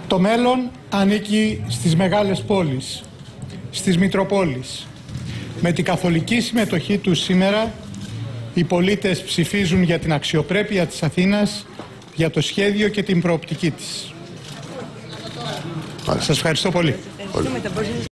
Το μέλλον ανήκει στις μεγάλες πόλεις, στις Μητροπόλεις. Με την καθολική συμμετοχή τους σήμερα, οι πολίτες ψηφίζουν για την αξιοπρέπεια της Αθήνας, για το σχέδιο και την προοπτική της. Σας ευχαριστώ πολύ.